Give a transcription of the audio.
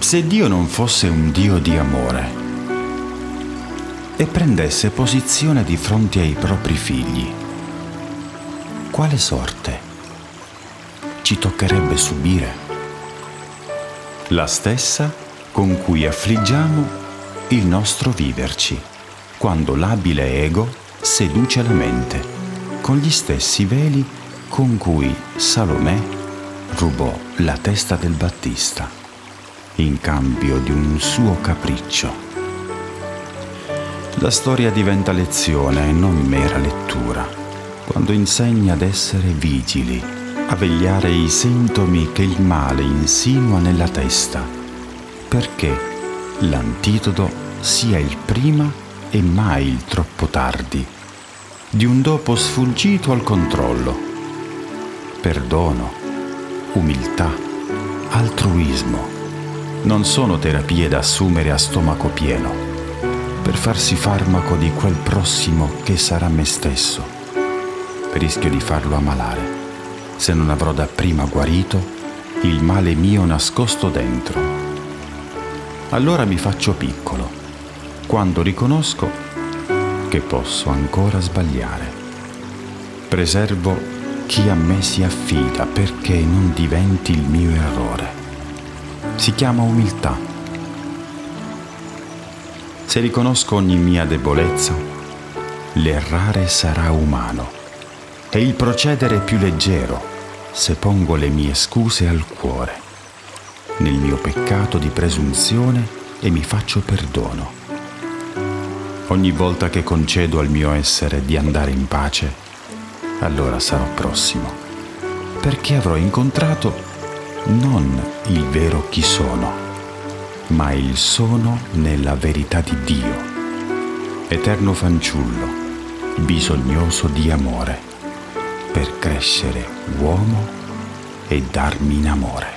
Se Dio non fosse un Dio di amore e prendesse posizione di fronte ai propri figli, quale sorte ci toccherebbe subire? La stessa con cui affliggiamo il nostro viverci, quando l'abile ego seduce la mente, con gli stessi veli con cui Salomè rubò la testa del Battista in cambio di un suo capriccio. La storia diventa lezione e non mera lettura, quando insegna ad essere vigili, a vegliare i sintomi che il male insinua nella testa, perché l'antidoto sia il prima e mai il troppo tardi di un dopo sfuggito al controllo. Perdono, umiltà, altruismo non sono terapie da assumere a stomaco pieno per farsi farmaco di quel prossimo che sarà me stesso. Rischio di farlo ammalare se non avrò dapprima guarito il male mio nascosto dentro. Allora mi faccio piccolo quando riconosco che posso ancora sbagliare. Preservo chi a me si affida perché non diventi il mio errore. Si chiama umiltà. Se riconosco ogni mia debolezza, l'errare sarà umano e il procedere più leggero se pongo le mie scuse al cuore, nel mio peccato di presunzione e mi faccio perdono. Ogni volta che concedo al mio essere di andare in pace, allora sarò prossimo, perché avrò incontrato non il vero chi sono, ma il sono nella verità di Dio, eterno fanciullo, bisognoso di amore, per crescere uomo e darmi in amore.